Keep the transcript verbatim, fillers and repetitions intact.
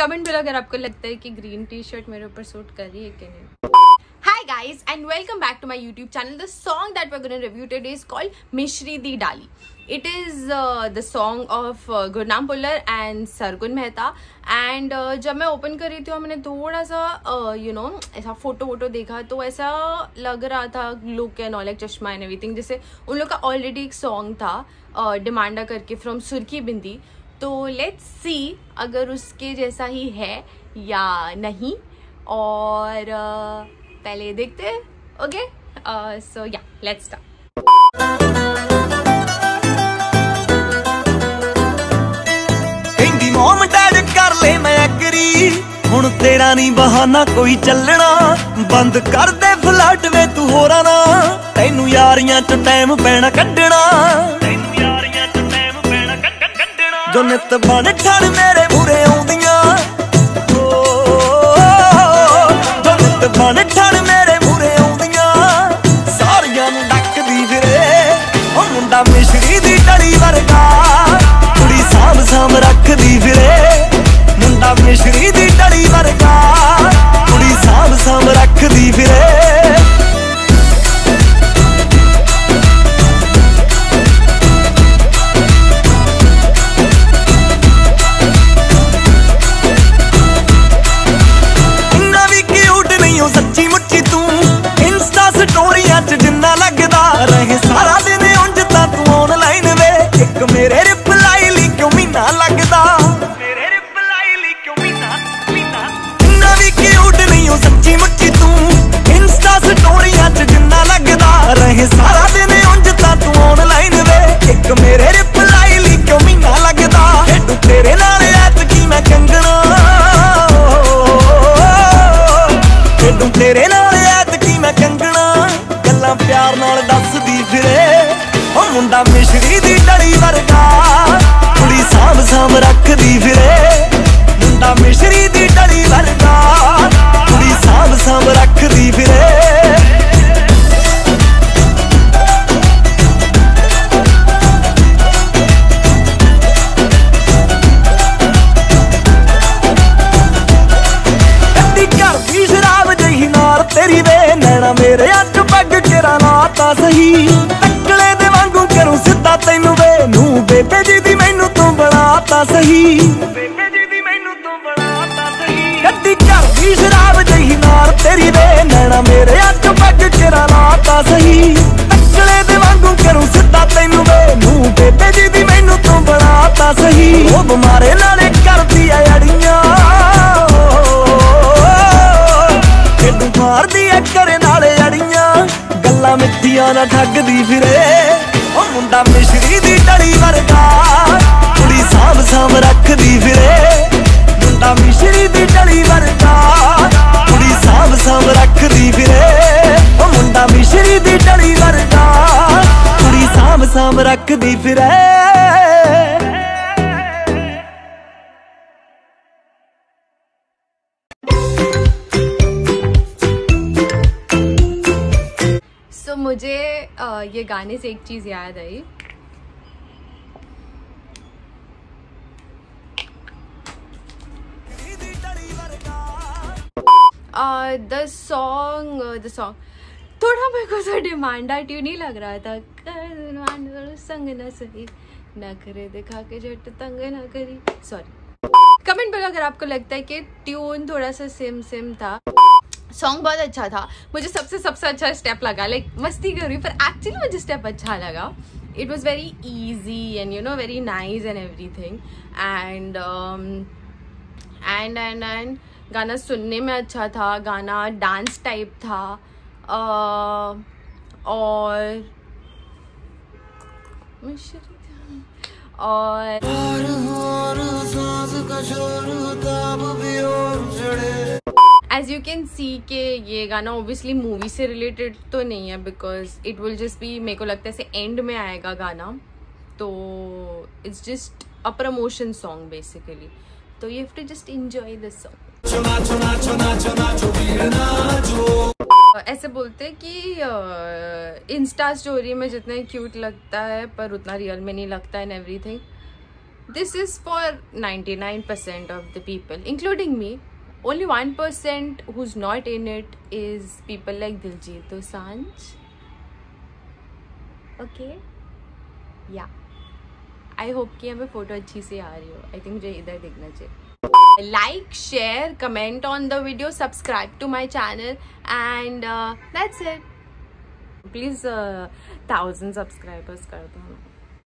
Comment below अगर आपको लगता है कि ग्रीन टी शर्ट मेरे ऊपर सूट कर रही है कि नहीं। Hi guys and welcome back to my YouTube channel. The song that we're going to review today is called Mishri Di Dali. It is uh, the song of uh, Gurnaam Bhullar and Sargun Mehta. And uh, जब मैं open कर रही थी और मैंने थोड़ा सा you know ऐसा फोटो वोटो देखा तो ऐसा लग रहा था लुक एंड ऑल लाइक चश्मा एंड एवरीथिंग, जैसे उन लोग का ऑलरेडी एक सॉन्ग था डिमांडा uh, करके फ्रॉम सुर्खी बिंदी। तो लेट्स सी अगर उसके जैसा ही है या नहीं, और uh, पहले देखते हैं। ओके सो या लेट्स स्टार्ट। कहंदी मॉम डैड कर ले मैं एग्री, हुण तेरा नहीं बहाना कोई चलना, बंद कर दे फ्लर्ट वे तू होरा ना, तैनू यारियां च टाइम पैना कड्डना, तैनू यारियां च टाइम पैना कड्डना, जो नित बन ठण मेरे बुरे आउंदियां, जो नित बन ठण मेरे बुरे आउंदियां, सारियां नू डकदी फिरे ओ मुंडा मिश्री दी डली वर्गा, कुड़ी साम साम रखदी फिरे, मुंडा मिश्री दी डली वर्गा, कुड़ी साम साम रखदी फिरे। जिन्ना लगदा रहे सारा दिन उंज ता तू ऑनलाइन वे, एक मेरे रिप्लाई ली क्यों महीना लगदा, मेरे रिप्लाई ली क्यों महीना महीना, इन्ना भी क्यूट नहीं हो सच्ची मुच्ची तू, इंस्टा स्टोरियां च जिन्ना लगदा रहे सारा दिन उंज ता तू ऑनलाइन वे, एक मेरे रिप्लाई ली क्यों महीना लगदा, हेडू तेरे नाल ऐतकी मैं कंगना, हेडू तेरे नाल ऐतकी मैं कंगना, प्यार नाल दसदी फिरे ओ मुंडा मिश्री दी डली वर्गा, कुड़ी साम साम रखदी फिरे, मुंडा मिश्री दी डली वर्गा, कुड़ी साम साम रखदी फिरे। तेरी वे नैना मेरे अच पग केरा लाता सही, टकले दे वांगू करूं सिद्धा तैनू वे नू, बेबे जी दी मैनू तू बनाता सही, बेबे जी दी मैनू तू बनाता सही, गड्डी घर दी शराब जही नार तेरी वे नैना मेरे अच पग केरा लाता सही, टकले दे वांगू करूं सिद्धा तैनू वे नू, बेबे जी दी मैनू तू बनाता सही, ओ बमारे नाले करदी आ अड़ियां, मार दिया करे नाले अड़ियां, गल्लां मिठियां ना ठगदी फिरे ओ मुंडा मिश्री दी डली वर्गा, कुड़ी साम साम रखदी फिरे, मुंडा मिश्री दी डली वर्गा, कुड़ी साम साम रखदी फिरे ओ मुंडा मिश्री दी डली वर्गा, कुड़ी साम साम रखदी फिरे। तो so, मुझे आ, ये गाने से एक चीज याद आई, द सॉन्ग द सॉन्ग थोड़ा मेरे को तो डिमांडा ट्यून ही लग रहा था, संग न सही न करे दिखा के झट तंग न करी, सॉरी। कमेंट पर अगर आपको लगता है कि ट्यून थोड़ा सा सिम सिम था। सॉन्ग बहुत अच्छा था, मुझे सबसे सबसे अच्छा स्टेप लगा, लाइक मस्ती कर रही पर एक्चुअली मुझे स्टेप अच्छा लगा। It was very easy and you know very nice and everything, and and and and गाना सुनने में अच्छा था, गाना डांस टाइप था, uh, और और एज यू कैन सी के ये गाना ओबियसली मूवी से रिलेटेड तो नहीं है, because it will just be, मेरे को लगता है ऐसे एंड में आएगा गाना, तो it's just a promotion song basically, तो you have to just enjoy this song. ऐसे बोलते हैं कि इंस्टा स्टोरी में जितना क्यूट लगता है पर उतना रियल में नहीं लगता and everything, this is for ninety-nine percent of the people, including me. Only one percent who's not in it is people like Diljit Dosanjh. Okay, yeah. I hope कि हमें फोटो अच्छी से आ रही हो. I think मुझे इधर देखना चाहिए. Like, share, comment on the video, subscribe to my channel, and uh, that's it. Please uh, thousand subscribers कर दो.